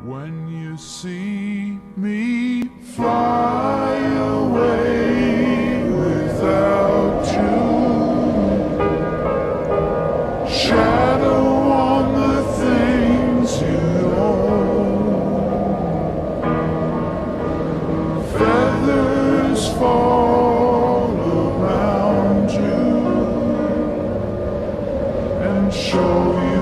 When you see me fly away without you, shadow on the things you own, feathers fall around you and show you